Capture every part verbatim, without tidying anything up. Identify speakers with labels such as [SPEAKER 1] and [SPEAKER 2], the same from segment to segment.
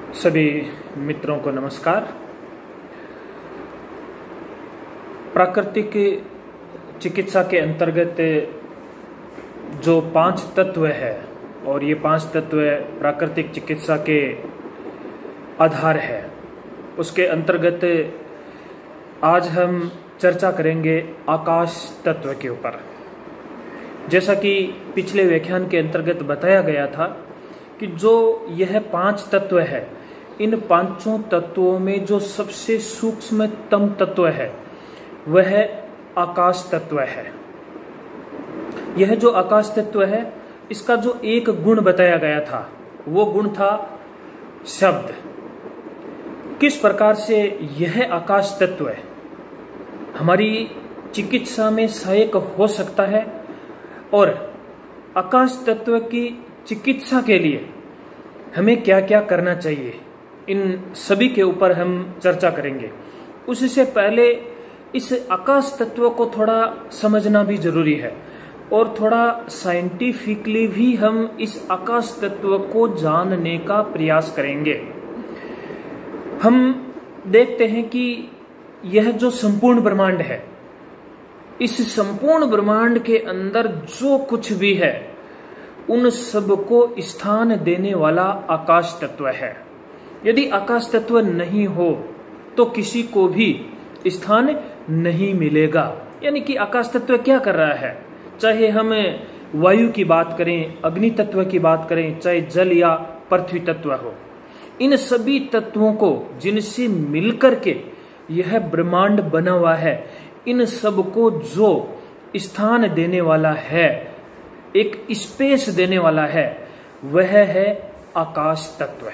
[SPEAKER 1] सभी मित्रों को नमस्कार। प्राकृतिक चिकित्सा के अंतर्गत जो पांच तत्व है और ये पांच तत्व प्राकृतिक चिकित्सा के आधार है, उसके अंतर्गत आज हम चर्चा करेंगे आकाश तत्व के ऊपर। जैसा कि पिछले व्याख्यान के अंतर्गत बताया गया था कि जो यह पांच तत्व है, इन पांचों तत्वों में जो सबसे सूक्ष्मतम तत्व है वह आकाश तत्व है। यह जो आकाश तत्व है, इसका जो एक गुण बताया गया था वो गुण था शब्द। किस प्रकार से यह आकाश तत्व है हमारी चिकित्सा में सहायक हो सकता है और आकाश तत्व की चिकित्सा के लिए हमें क्या क्या करना चाहिए, इन सभी के ऊपर हम चर्चा करेंगे। उससे पहले इस आकाश तत्व को थोड़ा समझना भी जरूरी है और थोड़ा साइंटिफिकली भी हम इस आकाश तत्व को जानने का प्रयास करेंगे। हम देखते हैं कि यह जो संपूर्ण ब्रह्मांड है, इस संपूर्ण ब्रह्मांड के अंदर जो कुछ भी है उन सब को स्थान देने वाला आकाश तत्व है। यदि आकाश तत्व नहीं हो तो किसी को भी स्थान नहीं मिलेगा। यानी कि आकाश तत्व क्या कर रहा है, चाहे हम वायु की बात करें, अग्नि तत्व की बात करें, चाहे जल या पृथ्वी तत्व हो, इन सभी तत्वों को जिनसे मिलकर के यह ब्रह्मांड बना हुआ है, इन सब को जो स्थान देने वाला है, एक स्पेस देने वाला है, वह है आकाश तत्व।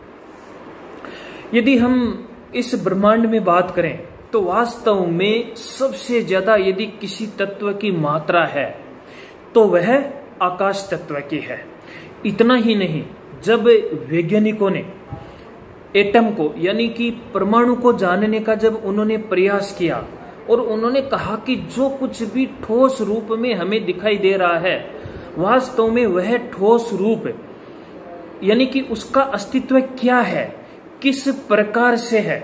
[SPEAKER 1] यदि हम इस ब्रह्मांड में बात करें तो वास्तव में सबसे ज्यादा यदि किसी तत्व की मात्रा है तो वह आकाश तत्व की है। इतना ही नहीं, जब वैज्ञानिकों ने एटम को यानी कि परमाणु को जानने का जब उन्होंने प्रयास किया और उन्होंने कहा कि जो कुछ भी ठोस रूप में हमें दिखाई दे रहा है वास्तव में वह ठोस रूप यानी कि उसका अस्तित्व क्या है, किस प्रकार से है,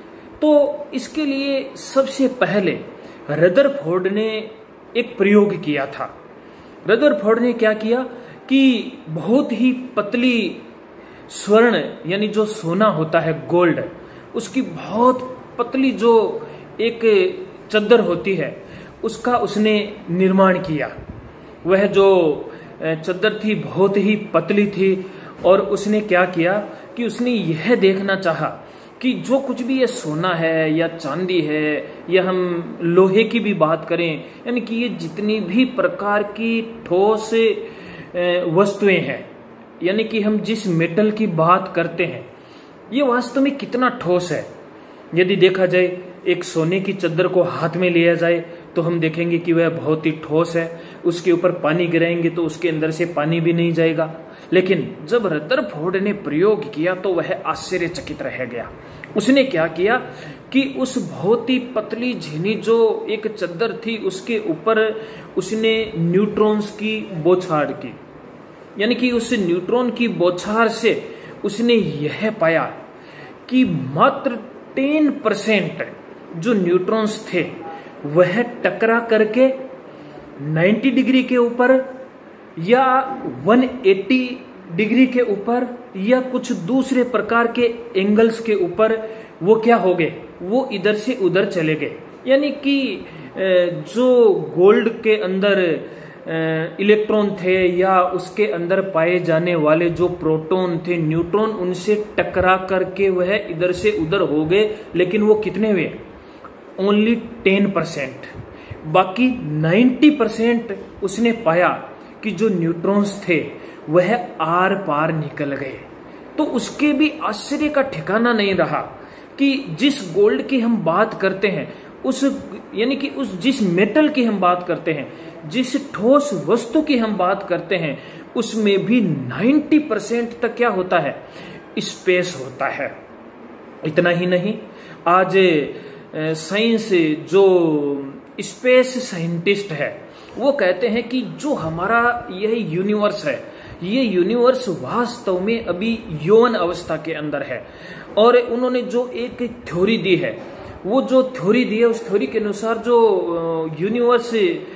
[SPEAKER 1] तो इसके लिए सबसे पहले रदरफोर्ड ने एक प्रयोग किया था। रदरफोर्ड ने क्या किया कि बहुत ही पतली स्वर्ण यानी जो सोना होता है, गोल्ड, उसकी बहुत पतली जो एक चद्दर होती है उसका उसने निर्माण किया। वह जो चद्दर थी बहुत ही पतली थी और उसने क्या किया कि उसने यह देखना चाहा कि जो कुछ भी ये सोना है या चांदी है या हम लोहे की भी बात करें, यानी कि ये जितनी भी प्रकार की ठोस वस्तुएं हैं, यानी कि हम जिस मेटल की बात करते हैं ये वास्तव में कितना ठोस है। यदि देखा जाए, एक सोने की चद्दर को हाथ में लिया जाए तो हम देखेंगे कि वह बहुत ही ठोस है। उसके ऊपर पानी गिराएंगे तो उसके अंदर से पानी भी नहीं जाएगा। लेकिन जब रदरफोर्ड ने प्रयोग किया तो वह आश्चर्यचकित रह गया। उसने क्या किया कि उस बहुत ही पतली झिनी जो एक चद्दर थी उसके ऊपर उसने न्यूट्रॉन्स की बौछार की, यानी कि उस न्यूट्रॉन की बौछार से उसने यह पाया कि मात्र टेन परसेंट जो न्यूट्रॉन्स थे वह टकरा करके नब्बे डिग्री के ऊपर या एक सौ अस्सी डिग्री के ऊपर या कुछ दूसरे प्रकार के एंगल्स के ऊपर वो क्या हो गए, वो इधर से उधर चले गए। यानी कि जो गोल्ड के अंदर इलेक्ट्रॉन थे या उसके अंदर पाए जाने वाले जो प्रोटॉन थे, न्यूट्रॉन, उनसे टकरा करके वह इधर से उधर हो गए। लेकिन वो कितने हुए? Only ten percent. बाकी नाइन्टी परसेंट उसने पाया कि जो न्यूट्रॉन्स थे वह आर पार निकल गए। तो उसके भी आश्चर्य का ठिकाना नहीं रहा कि जिस गोल्ड की हम बात करते हैं, उस यानी कि उस जिस मेटल की हम बात करते हैं, जिस ठोस वस्तु की हम बात करते हैं, उसमें भी नब्बे परसेंट तक क्या होता है, स्पेस होता है। इतना ही नहीं, आज साइंस जो स्पेस साइंटिस्ट है वो कहते हैं कि जो हमारा यह यूनिवर्स है, ये यूनिवर्स वास्तव में अभी यौवन अवस्था के अंदर है। और उन्होंने जो एक थ्योरी दी है, वो जो थ्योरी दी है उस थ्योरी के अनुसार जो यूनिवर्स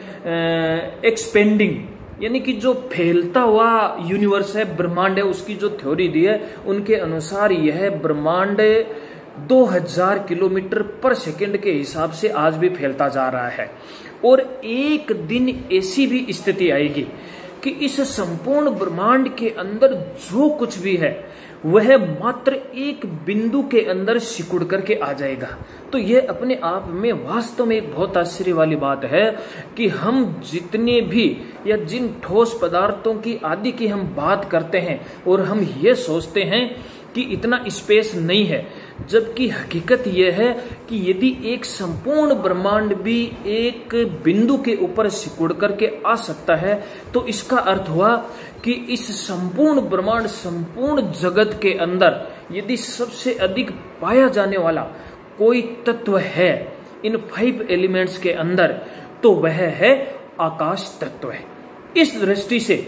[SPEAKER 1] एक्सपेंडिंग यानी कि जो फैलता हुआ यूनिवर्स है, ब्रह्मांड है, उसकी जो थ्योरी दी है उनके अनुसार यह ब्रह्मांड दो हज़ार किलोमीटर पर सेकंड के हिसाब से आज भी फैलता जा रहा है। और एक दिन ऐसी भी स्थिति आएगी कि इस संपूर्ण ब्रह्मांड के अंदर जो कुछ भी है वह मात्र एक बिंदु के अंदर सिकुड़ करके आ जाएगा। तो यह अपने आप में वास्तव में एक बहुत आश्चर्य वाली बात है कि हम जितने भी या जिन ठोस पदार्थों की आदि की हम बात करते हैं और हम ये सोचते हैं कि इतना स्पेस नहीं है, जबकि हकीकत यह है कि यदि एक संपूर्ण ब्रह्मांड भी एक बिंदु के ऊपर सिकुड़ करके आ सकता है तो इसका अर्थ हुआ कि इस संपूर्ण ब्रह्मांड, संपूर्ण जगत के अंदर यदि सबसे अधिक पाया जाने वाला कोई तत्व है इन फाइव एलिमेंट्स के अंदर तो वह है आकाश तत्व है। इस दृष्टि से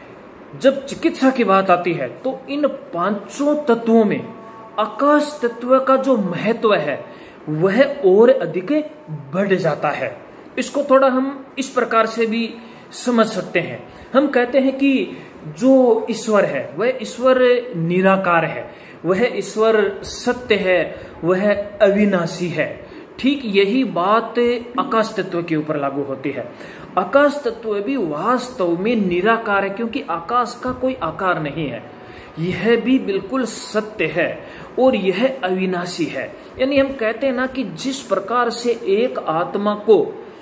[SPEAKER 1] जब चिकित्सा की बात आती है तो इन पांचों तत्वों में आकाश तत्व का जो महत्व है वह और अधिक बढ़ जाता है। इसको थोड़ा हम इस प्रकार से भी समझ सकते हैं। हम कहते हैं कि जो ईश्वर है वह ईश्वर निराकार है, वह ईश्वर सत्य है, वह अविनाशी है। ठीक यही बात आकाश तत्व के ऊपर लागू होती है। आकाश तत्व भी वास्तव में निराकार है क्योंकि आकाश का कोई आकार नहीं है, यह भी बिल्कुल सत्य है और यह अविनाशी है। यानी हम कहते हैं ना कि जिस प्रकार से एक आत्मा को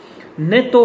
[SPEAKER 1] न तो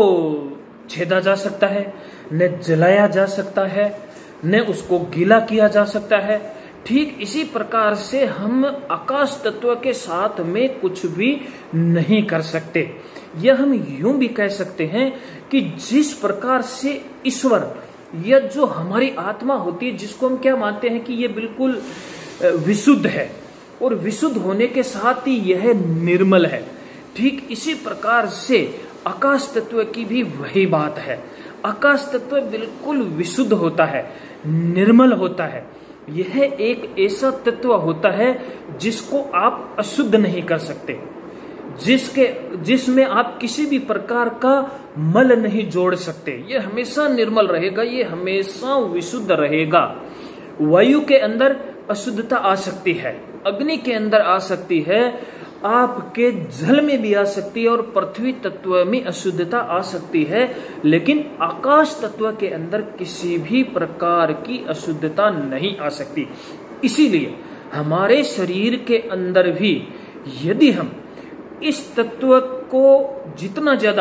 [SPEAKER 1] छेदा जा सकता है, न जलाया जा सकता है, न उसको गीला किया जा सकता है, ठीक इसी प्रकार से हम आकाश तत्व के साथ में कुछ भी नहीं कर सकते। यह हम यूं भी कह सकते हैं कि जिस प्रकार से ईश्वर या जो हमारी आत्मा होती है, जिसको हम क्या मानते हैं कि यह बिल्कुल विशुद्ध है और विशुद्ध होने के साथ ही यह निर्मल है, ठीक इसी प्रकार से आकाश तत्व की भी वही बात है। आकाश तत्व बिल्कुल विशुद्ध होता है, निर्मल होता है। यह एक ऐसा तत्व होता है जिसको आप अशुद्ध नहीं कर सकते, जिसके जिसमें आप किसी भी प्रकार का मल नहीं जोड़ सकते। यह हमेशा निर्मल रहेगा, यह हमेशा विशुद्ध रहेगा। वायु के अंदर अशुद्धता आ सकती है, अग्नि के अंदर आ सकती है, आपके जल में भी आ सकती है और पृथ्वी तत्व में अशुद्धता आ सकती है, लेकिन आकाश तत्व के अंदर किसी भी प्रकार की अशुद्धता नहीं आ सकती। इसीलिए हमारे शरीर के अंदर भी यदि हम इस तत्व को जितना ज्यादा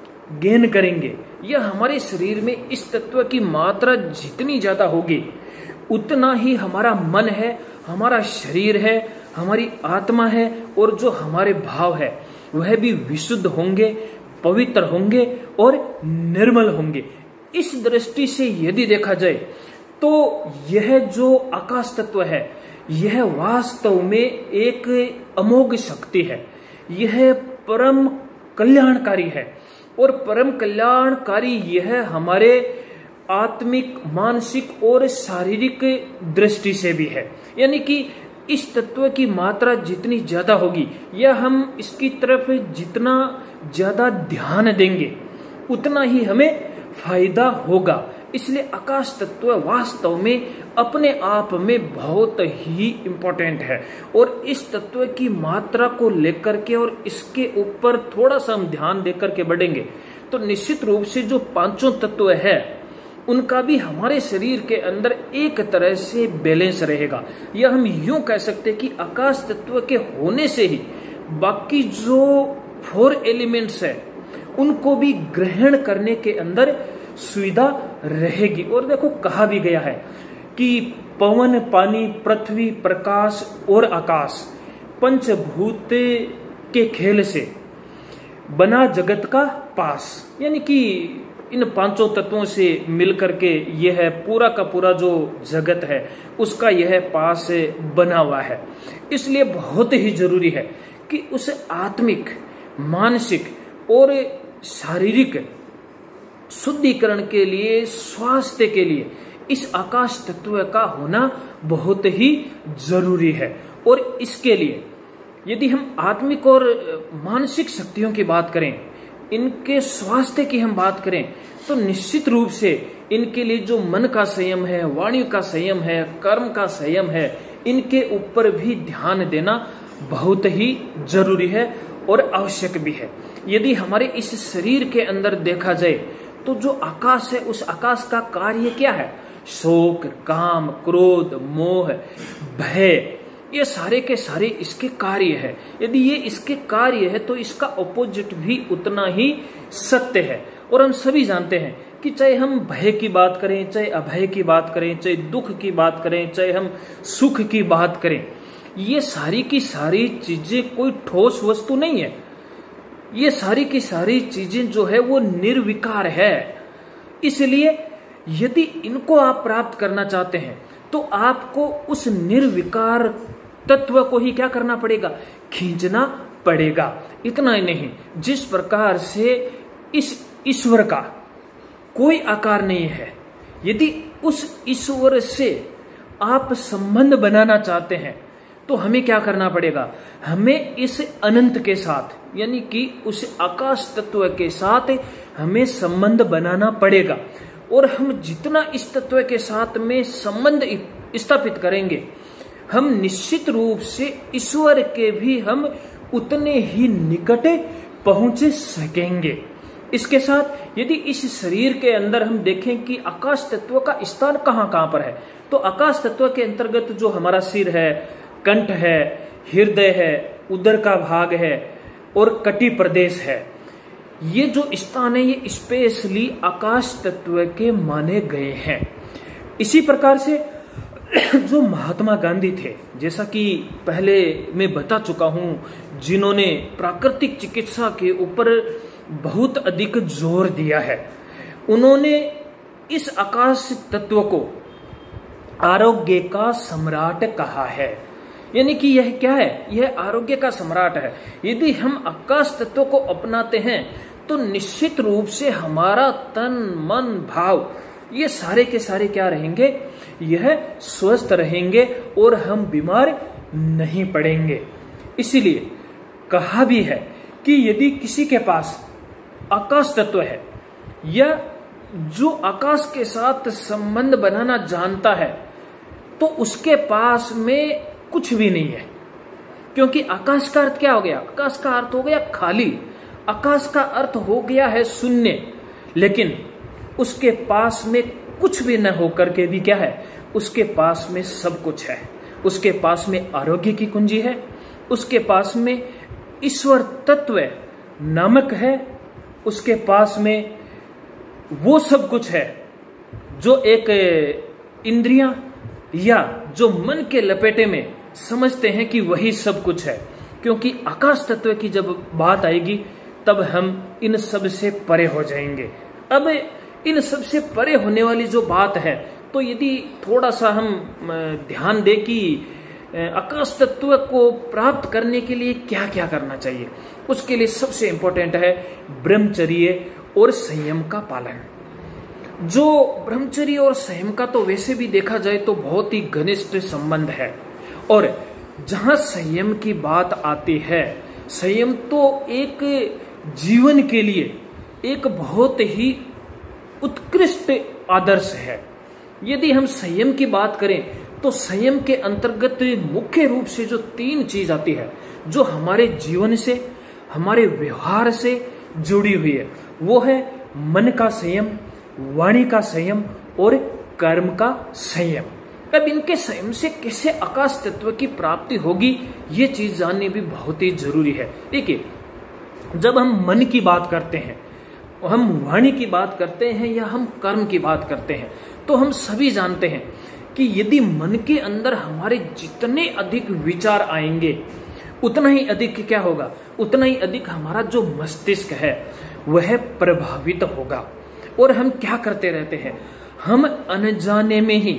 [SPEAKER 1] गेन करेंगे या हमारे शरीर में इस तत्व की मात्रा जितनी ज्यादा होगी, उतना ही हमारा मन है, हमारा शरीर है, हमारी आत्मा है और जो हमारे भाव है वह भी विशुद्ध होंगे, पवित्र होंगे और निर्मल होंगे। इस दृष्टि से यदि देखा जाए तो यह जो आकाश तत्व है यह वास्तव में एक अमोघ शक्ति है, यह परम कल्याणकारी है और परम कल्याणकारी यह हमारे आत्मिक, मानसिक और शारीरिक दृष्टि से भी है। यानी कि इस तत्व की मात्रा जितनी ज्यादा होगी या हम इसकी तरफ जितना ज्यादा ध्यान देंगे उतना ही हमें फायदा होगा। इसलिए आकाश तत्व वास्तव में अपने आप में बहुत ही इम्पोर्टेंट है और इस तत्व की मात्रा को लेकर के और इसके ऊपर थोड़ा सा हम ध्यान देकर के बढ़ेंगे तो निश्चित रूप से जो पांचों तत्व है उनका भी हमारे शरीर के अंदर एक तरह से बैलेंस रहेगा। या हम यूं कह सकते हैं कि आकाश तत्व के होने से ही बाकी जो फोर एलिमेंट्स है उनको भी ग्रहण करने के अंदर सुविधा रहेगी। और देखो कहा भी गया है कि पवन, पानी, पृथ्वी, प्रकाश और आकाश पंचभूत के खेल से बना जगत का पास। यानी कि इन पांचों तत्वों से मिलकर के यह पूरा का पूरा जो जगत है उसका यह पास बना हुआ है। इसलिए बहुत ही जरूरी है कि उस आत्मिक, मानसिक और शारीरिक शुद्धिकरण के लिए, स्वास्थ्य के लिए इस आकाश तत्व का होना बहुत ही जरूरी है। और इसके लिए यदि हम आत्मिक और मानसिक शक्तियों की बात करें, इनके स्वास्थ्य की हम बात करें, तो निश्चित रूप से इनके लिए जो मन का संयम है, वाणी का संयम है, कर्म का संयम है, इनके ऊपर भी ध्यान देना बहुत ही जरूरी है और आवश्यक भी है। यदि हमारे इस शरीर के अंदर देखा जाए तो जो आकाश है, उस आकाश का कार्य क्या है? शोक, काम, क्रोध, मोह, भय, ये सारे के सारे इसके कार्य है। यदि ये इसके कार्य है तो इसका ऑपोजिट भी उतना ही सत्य है। और हम सभी जानते हैं कि चाहे हम भय की बात करें, चाहे अभय की बात करें, चाहे दुख की बात करें, चाहे हम सुख की बात करें, ये सारी की सारी चीजें कोई ठोस वस्तु नहीं है। ये सारी की सारी चीजें जो है वो निर्विकार है। इसलिए यदि इनको आप प्राप्त करना चाहते हैं तो आपको उस निर्विकार तत्व को ही क्या करना पड़ेगा? खींचना पड़ेगा। इतना ही नहीं, जिस प्रकार से इस ईश्वर का कोई आकार नहीं है, यदि उस ईश्वर से आप संबंध बनाना चाहते हैं तो हमें क्या करना पड़ेगा? हमें इस अनंत के साथ, यानी कि उस आकाश तत्व के साथ हमें संबंध बनाना पड़ेगा। और हम जितना इस तत्व के साथ में संबंध स्थापित करेंगे, हम निश्चित रूप से ईश्वर के भी हम उतने ही निकट पहुंच सकेंगे। इसके साथ यदि इस शरीर के अंदर हम देखें कि आकाश तत्व का स्थान कहां कहां पर है, तो आकाश तत्व के अंतर्गत जो हमारा सिर है, कंठ है, हृदय है, उदर का भाग है और कटी प्रदेश है, ये जो स्थान है ये स्पेशली आकाश तत्व के माने गए हैं। इसी प्रकार से जो महात्मा गांधी थे, जैसा कि पहले मैं बता चुका हूं, जिन्होंने प्राकृतिक चिकित्सा के ऊपर बहुत अधिक जोर दिया है, उन्होंने इस आकाश तत्व को आरोग्य का सम्राट कहा है। यानी कि यह क्या है? यह आरोग्य का सम्राट है। यदि हम आकाश तत्व को अपनाते हैं तो निश्चित रूप से हमारा तन, मन, भाव ये सारे के सारे क्या रहेंगे? यह स्वस्थ रहेंगे और हम बीमार नहीं पड़ेंगे। इसीलिए कहा भी है कि यदि किसी के पास आकाश तत्व है या जो आकाश के साथ संबंध बनाना जानता है, तो उसके पास में कुछ भी नहीं है। क्योंकि आकाश का अर्थ क्या हो गया? आकाश का अर्थ हो गया खाली, आकाश का अर्थ हो गया है शून्य। लेकिन उसके पास में कुछ भी न होकर के भी क्या है? उसके पास में सब कुछ है। उसके पास में आरोग्य की कुंजी है, उसके पास में ईश्वर तत्व नामक है, उसके पास में वो सब कुछ है जो एक इंद्रियां या जो मन के लपेटे में समझते हैं कि वही सब कुछ है। क्योंकि आकाश तत्व की जब बात आएगी तब हम इन सब से परे हो जाएंगे। अब इन सब से परे होने वाली जो बात है, तो यदि थोड़ा सा हम ध्यान दें कि आकाश तत्व को प्राप्त करने के लिए क्या क्या करना चाहिए, उसके लिए सबसे इंपॉर्टेंट है ब्रह्मचर्य और संयम का पालन। जो ब्रह्मचर्य और संयम का तो वैसे भी देखा जाए तो बहुत ही घनिष्ठ संबंध है। और जहां संयम की बात आती है, संयम तो एक जीवन के लिए एक बहुत ही उत्कृष्ट आदर्श है। यदि हम संयम की बात करें तो संयम के अंतर्गत मुख्य रूप से जो तीन चीज आती है, जो हमारे जीवन से, हमारे व्यवहार से जुड़ी हुई है, वो है मन का संयम, वाणी का संयम और कर्म का संयम। अब इनके संयम से कैसे आकाश तत्व की प्राप्ति होगी, ये चीज जाननी भी बहुत ही जरूरी है। देखिए, जब हम मन की बात करते हैं, हम वाणी की बात करते हैं या हम कर्म की बात करते हैं, तो हम सभी जानते हैं कि यदि मन के अंदर हमारे जितने अधिक विचार आएंगे, उतना ही अधिक क्या होगा? उतना ही अधिक हमारा जो मस्तिष्क है वह प्रभावित होगा। और हम क्या करते रहते हैं? हम अनजाने में ही,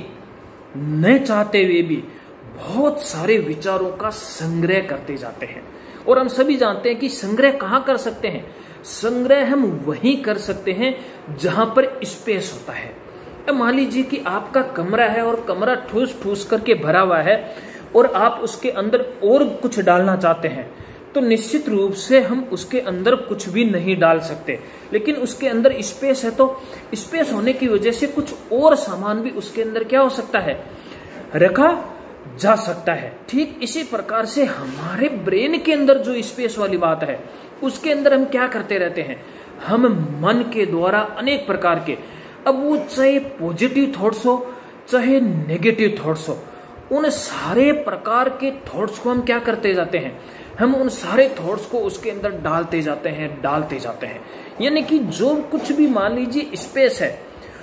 [SPEAKER 1] न चाहते हुए भी, बहुत सारे विचारों का संग्रह करते जाते हैं। और हम सभी जानते हैं कि संग्रह कहां कर सकते हैं? संग्रह हम वहीं कर सकते हैं जहां पर स्पेस होता है, अब मान लीजिए कि आपका कमरा है और कमरा ठूस ठूस करके भरा हुआ है और आप उसके अंदर और कुछ डालना चाहते हैं, तो निश्चित रूप से हम उसके अंदर कुछ भी नहीं डाल सकते। लेकिन उसके अंदर स्पेस है, तो स्पेस होने की वजह से कुछ और सामान भी उसके अंदर क्या हो सकता है, रखा जा सकता है। ठीक इसी प्रकार से हमारे ब्रेन के अंदर जो स्पेस वाली बात है, उसके अंदर हम क्या करते रहते हैं, हम मन के द्वारा अनेक प्रकार के, अब वो चाहे पॉजिटिव थॉट्स हो चाहे नेगेटिव थॉट्स हो, उन सारे प्रकार के थॉट्स को हम क्या करते जाते हैं, हम उन सारे थॉट्स को उसके अंदर डालते जाते हैं डालते जाते हैं यानी कि जो कुछ भी मान लीजिए स्पेस है,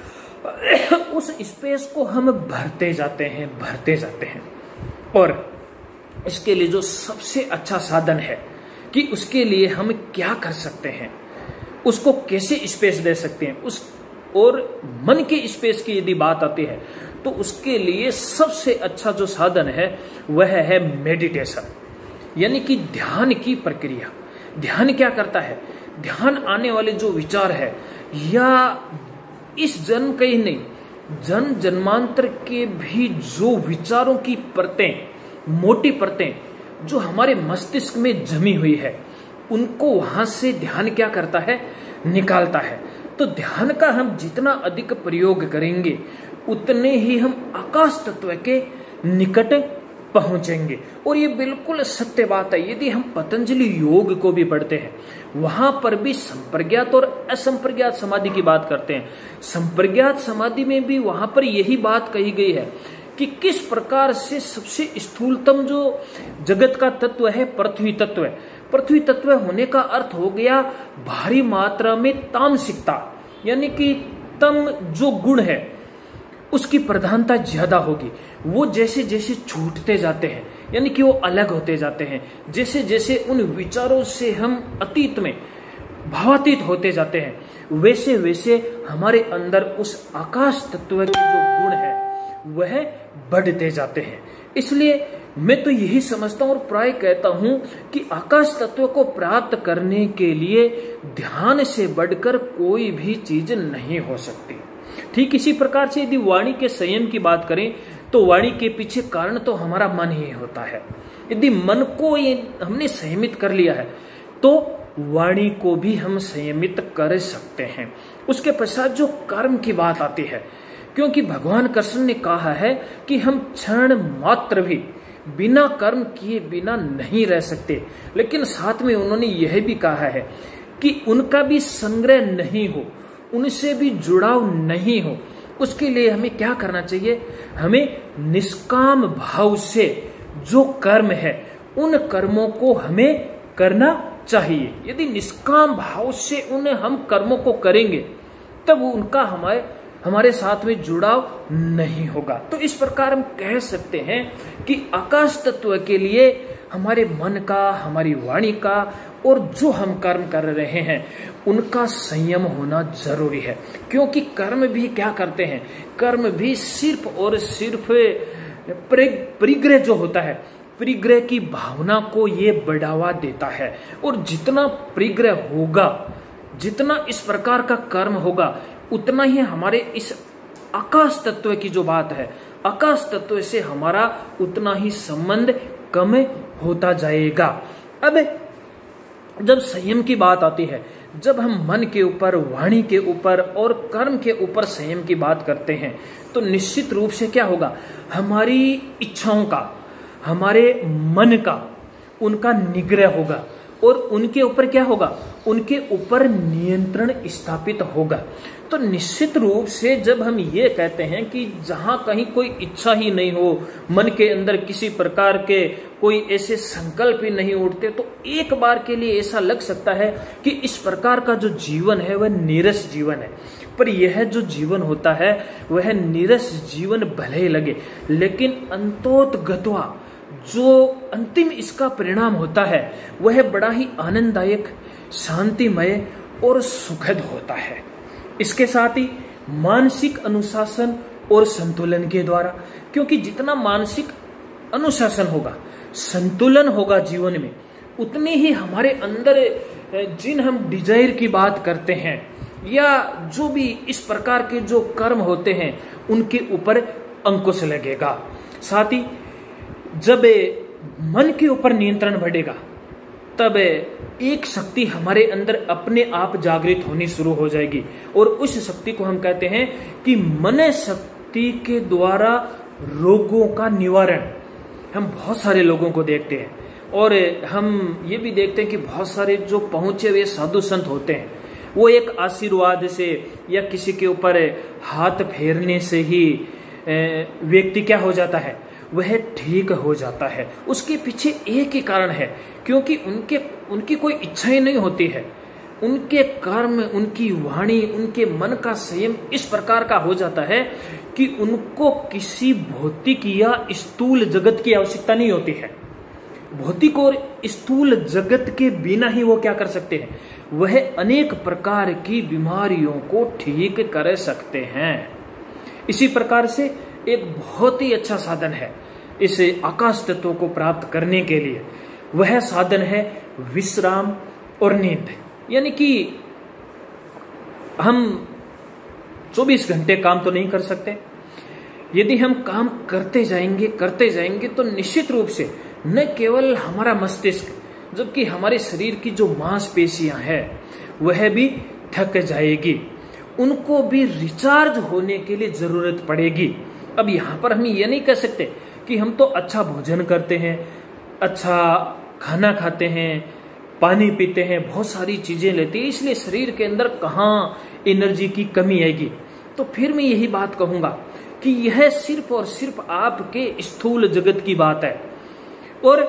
[SPEAKER 1] उस स्पेस को हम भरते जाते हैं भरते जाते हैं। और इसके लिए जो सबसे अच्छा साधन है कि उसके लिए हम क्या कर सकते हैं, उसको कैसे स्पेस दे सकते हैं, उस और मन के स्पेस की यदि बात आती है तो उसके लिए सबसे अच्छा जो साधन है वह है मेडिटेशन, यानी कि ध्यान की प्रक्रिया। ध्यान क्या करता है, ध्यान आने वाले जो विचार है या इस जन्म के ही नहीं, जन्म जन्मांतर के भी जो विचारों की परतें, मोटी परतें जो हमारे मस्तिष्क में जमी हुई है, उनको वहां से ध्यान क्या करता है, निकालता है। तो ध्यान का हम जितना अधिक प्रयोग करेंगे उतने ही हम आकाश तत्व के निकट पहुंचेंगे। और ये बिल्कुल सत्य बात है। यदि हम पतंजलि योग को भी पढ़ते हैं, वहां पर भी संप्रज्ञात और असंप्रज्ञात समाधि की बात करते हैं। संप्रज्ञात समाधि में भी वहां पर यही बात कही गई है कि किस प्रकार से सबसे स्थूलतम जो जगत का तत्व है पृथ्वी तत्व है। पृथ्वी तत्व होने का अर्थ हो गया भारी मात्रा में तामसिकता, यानी कि तम जो गुण है उसकी प्रधानता ज्यादा होगी। वो जैसे जैसे छूटते जाते हैं, यानी कि वो अलग होते जाते हैं, जैसे जैसे उन विचारों से हम अतीत में भावातीत होते जाते हैं, वैसे वैसे हमारे अंदर उस आकाश तत्व के जो गुण है वह बढ़ते जाते हैं। इसलिए मैं तो यही समझता हूं और प्राय कहता हूं कि आकाश तत्व को प्राप्त करने के लिए ध्यान से बढ़कर कोई भी चीज नहीं हो सकती। ठीक इसी प्रकार से यदि वाणी के संयम की बात करें तो वाणी के पीछे कारण तो हमारा मन ही होता है। यदि मन को ये हमने संयमित कर लिया है तो वाणी को भी हम संयमित कर सकते हैं। उसके पश्चात जो कर्म की बात आती है, क्योंकि भगवान कृष्ण ने कहा है कि हम क्षण मात्र भी बिना कर्म किए बिना नहीं रह सकते, लेकिन साथ में उन्होंने यह भी कहा है कि उनका भी संग्रह नहीं हो, उनसे भी जुड़ाव नहीं हो। उसके लिए हमें क्या करना चाहिए, हमें निष्काम भाव से जो कर्म है उन कर्मों को हमें करना चाहिए। यदि निष्काम भाव से उन हम कर्मों को करेंगे तब उनका हमारे हमारे साथ में जुड़ाव नहीं होगा। तो इस प्रकार हम कह सकते हैं कि आकाश तत्व के लिए हमारे मन का, हमारी वाणी का और जो हम कर्म कर रहे हैं उनका संयम होना जरूरी है। क्योंकि कर्म भी क्या करते हैं, कर्म भी सिर्फ और सिर्फ परिग्रह जो होता है, परिग्रह की भावना को ये बढ़ावा देता है। और जितना परिग्रह होगा, जितना इस प्रकार का कर्म होगा, उतना ही हमारे इस आकाश तत्व की जो बात है, आकाश तत्व से हमारा उतना ही संबंध कम होता जाएगा। अब जब संयम की बात आती है, जब हम मन के ऊपर, वाणी के ऊपर और कर्म के ऊपर संयम की बात करते हैं, तो निश्चित रूप से क्या होगा, हमारी इच्छाओं का, हमारे मन का, उनका निग्रह होगा और उनके ऊपर क्या होगा, उनके ऊपर नियंत्रण स्थापित होगा। तो निश्चित रूप से जब हम ये कहते हैं कि जहां कहीं कोई इच्छा ही नहीं हो, मन के अंदर किसी प्रकार के कोई ऐसे संकल्प ही नहीं उठते, तो एक बार के लिए ऐसा लग सकता है कि इस प्रकार का जो जीवन है वह नीरस जीवन है। पर यह जो जीवन होता है वह नीरस जीवन भले ही लगे, लेकिन अंतोतगत्वा जो अंतिम इसका परिणाम होता है वह बड़ा ही आनंददायक, शांतिमय और सुखद होता है। इसके साथ ही मानसिक अनुशासन और संतुलन के द्वारा, क्योंकि जितना मानसिक अनुशासन होगा, संतुलन होगा जीवन में, उतनी ही हमारे अंदर जिन हम डिजायर की बात करते हैं, या जो भी इस प्रकार के जो कर्म होते हैं उनके ऊपर अंकुश लगेगा। साथ ही जब मन के ऊपर नियंत्रण बढ़ेगा तब एक शक्ति हमारे अंदर अपने आप जागृत होनी शुरू हो जाएगी, और उस शक्ति को हम कहते हैं कि मन शक्ति के द्वारा रोगों का निवारण। हम बहुत सारे लोगों को देखते हैं और हम ये भी देखते हैं कि बहुत सारे जो पहुंचे हुए साधु संत होते हैं वो एक आशीर्वाद से या किसी के ऊपर हाथ फेरने से ही व्यक्ति क्या हो जाता है, वह ठीक हो जाता है। उसके पीछे एक ही कारण है, क्योंकि उनके उनकी कोई इच्छा ही नहीं होती है। उनके कर्म, उनकी वाणी, उनके मन का संयम इस प्रकार का हो जाता है कि उनको किसी भौतिक या स्थूल जगत की आवश्यकता नहीं होती है। भौतिक और स्थूल जगत के बिना ही वो क्या कर सकते हैं, वह अनेक प्रकार की बीमारियों को ठीक कर सकते हैं। इसी प्रकार से एक बहुत ही अच्छा साधन है इस आकाश तत्व को प्राप्त करने के लिए, वह साधन है विश्राम और नींद। यानी कि हम चौबीस घंटे काम तो नहीं कर सकते। यदि हम काम करते जाएंगे करते जाएंगे तो निश्चित रूप से न केवल हमारा मस्तिष्क, जबकि हमारे शरीर की जो मांसपेशियां हैं वह भी थक जाएगी, उनको भी रिचार्ज होने के लिए जरूरत पड़ेगी। अब यहाँ पर हम ये नहीं कह सकते कि हम तो अच्छा भोजन करते हैं, अच्छा खाना खाते हैं, पानी पीते हैं, बहुत सारी चीजें लेते हैं, इसलिए शरीर के अंदर कहाँ एनर्जी की कमी आएगी। तो फिर मैं यही बात कहूंगा कि यह सिर्फ और सिर्फ आपके स्थूल जगत की बात है, और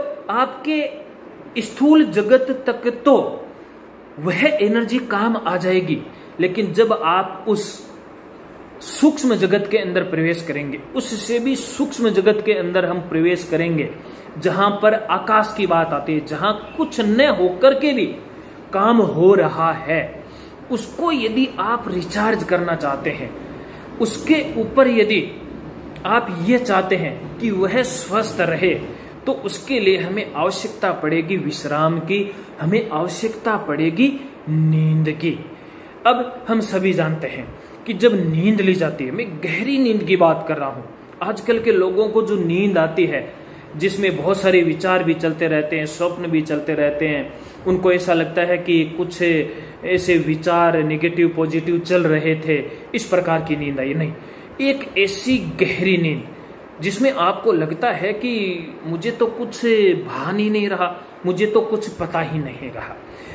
[SPEAKER 1] आपके स्थूल जगत तक तो वह एनर्जी काम आ जाएगी, लेकिन जब आप उस सूक्ष्म जगत के अंदर प्रवेश करेंगे, उससे भी सूक्ष्म जगत के अंदर हम प्रवेश करेंगे जहां पर आकाश की बात आती है, जहां कुछ न होकर के भी काम हो रहा है, उसको यदि आप रिचार्ज करना चाहते हैं, उसके ऊपर यदि आप ये चाहते हैं कि वह स्वस्थ रहे, तो उसके लिए हमें आवश्यकता पड़ेगी विश्राम की, हमें आवश्यकता पड़ेगी नींद की। अब हम सभी जानते हैं कि जब नींद ली जाती है, मैं गहरी नींद की बात कर रहा हूं, आजकल के लोगों को जो नींद आती है जिसमें बहुत सारे विचार भी चलते रहते हैं, स्वप्न भी चलते रहते हैं, उनको ऐसा लगता है कि कुछ ऐसे विचार नेगेटिव पॉजिटिव चल रहे थे, इस प्रकार की नींद आई नहीं। एक ऐसी गहरी नींद जिसमें आपको लगता है कि मुझे तो कुछ भान ही नहीं रहा, मुझे तो कुछ पता ही नहीं रहा।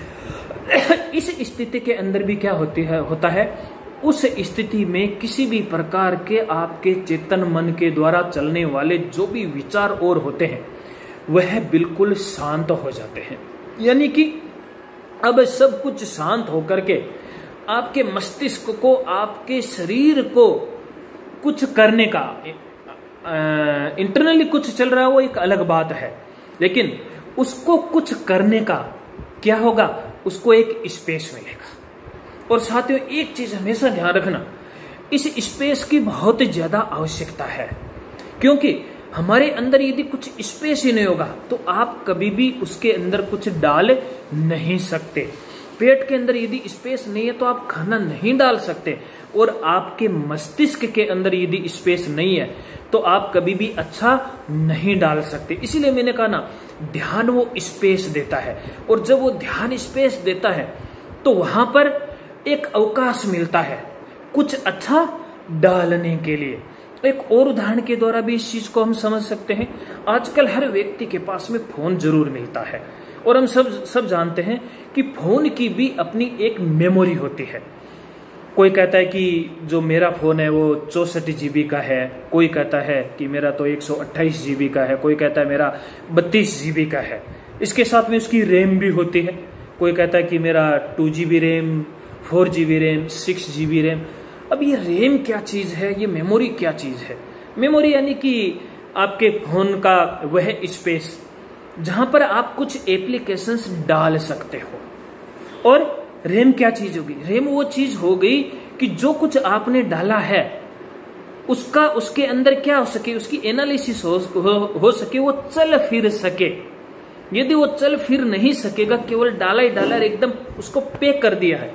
[SPEAKER 1] इस स्थिति के अंदर भी क्या होती है होता है, उस स्थिति में किसी भी प्रकार के आपके चेतन मन के द्वारा चलने वाले जो भी विचार और होते हैं वह बिल्कुल शांत हो जाते हैं। यानी कि अब सब कुछ शांत होकर के आपके मस्तिष्क को, आपके शरीर को कुछ करने का, इंटरनली कुछ चल रहा है वो एक अलग बात है, लेकिन उसको कुछ करने का क्या होगा, उसको एक स्पेस मिलेगा। और साथियों एक चीज हमेशा ध्यान रखना, इस स्पेस की बहुत ज्यादा आवश्यकता है, क्योंकि हमारे अंदर यदि कुछ स्पेस ही नहीं होगा तो आप कभी भी उसके अंदर कुछ डाल नहीं सकते। पेट के अंदर यदि स्पेस नहीं है तो आप खाना नहीं डाल सकते, और आपके मस्तिष्क के अंदर यदि स्पेस नहीं है तो आप कभी भी अच्छा नहीं डाल सकते। इसीलिए मैंने कहा ना, ध्यान वो स्पेस देता है, और जब वो ध्यान स्पेस देता है तो वहां पर एक अवकाश मिलता है कुछ अच्छा डालने के लिए। एक और उदाहरण के द्वारा भी इस चीज को हम समझ सकते हैं। आजकल हर व्यक्ति के पास में फोन जरूर मिलता है, और हम सब सब जानते हैं कि फोन की भी अपनी एक मेमोरी होती है। कोई कहता है कि जो मेरा फोन है वो चौसठ जीबी का है, कोई कहता है कि मेरा तो एक सौ अट्ठाईस जीबी का है, कोई कहता है मेरा बत्तीस जीबी का है। इसके साथ में उसकी रैम भी होती है, कोई कहता है कि मेरा two GB RAM, four GB RAM, six GB RAM. अब ये रैम क्या चीज है, ये मेमोरी क्या चीज है? मेमोरी यानी कि आपके फोन का वह स्पेस जहां पर आप कुछ एप्लीकेशंस डाल सकते हो। और रैम क्या चीज होगी? रैम वो चीज हो गई कि जो कुछ आपने डाला है उसका उसके अंदर क्या हो सके, उसकी एनालिसिस हो, हो, हो सके, वो चल फिर सके। यदि वो चल फिर नहीं सकेगा, केवल डाला ही डाला एकदम उसको पे कर दिया है,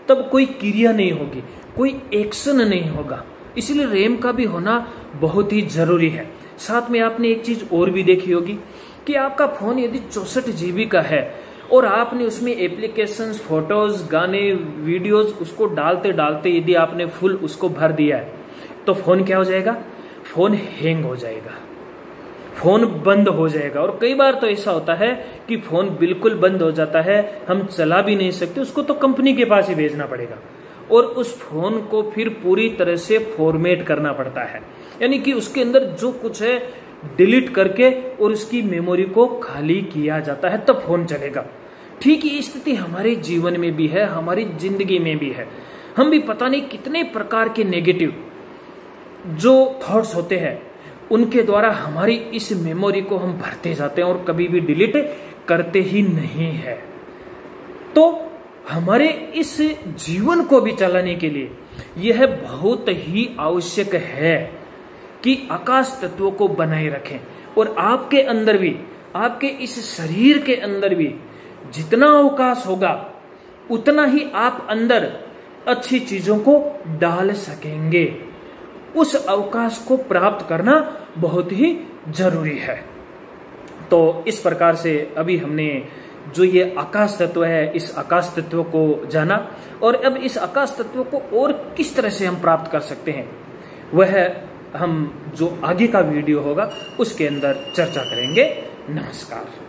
[SPEAKER 1] तब कोई क्रिया नहीं होगी, कोई एक्शन नहीं होगा। इसलिए रैम का भी होना बहुत ही जरूरी है। साथ में आपने एक चीज और भी देखी होगी कि आपका फोन यदि चौसठ जीबी का है और आपने उसमें एप्लीकेशंस, फोटोज, गाने, वीडियोस उसको डालते डालते यदि आपने फुल उसको भर दिया है तो फोन क्या हो जाएगा? फोन हैंग हो जाएगा, फोन बंद हो जाएगा। और कई बार तो ऐसा होता है कि फोन बिल्कुल बंद हो जाता है, हम चला भी नहीं सकते, उसको तो कंपनी के पास ही भेजना पड़ेगा और उस फोन को फिर पूरी तरह से फॉर्मेट करना पड़ता है, यानी कि उसके अंदर जो कुछ है डिलीट करके और उसकी मेमोरी को खाली किया जाता है, तब फोन चलेगा। ठीक ही स्थिति हमारे जीवन में भी है, हमारी जिंदगी में भी है। हम भी पता नहीं कितने प्रकार के नेगेटिव जो थॉट्स होते हैं उनके द्वारा हमारी इस मेमोरी को हम भरते जाते हैं और कभी भी डिलीट करते ही नहीं है। तो हमारे इस जीवन को भी चलाने के लिए यह बहुत ही आवश्यक है कि आकाश तत्वों को बनाए रखें। और आपके अंदर भी, आपके इस शरीर के अंदर भी जितना अवकाश होगा उतना ही आप अंदर अच्छी चीजों को डाल सकेंगे। उस अवकाश को प्राप्त करना बहुत ही जरूरी है। तो इस प्रकार से अभी हमने जो ये आकाश तत्व है, इस आकाश तत्व को जाना और अब इस आकाश तत्व को और किस तरह से हम प्राप्त कर सकते हैं वह हम जो आगे का वीडियो होगा उसके अंदर चर्चा करेंगे। नमस्कार।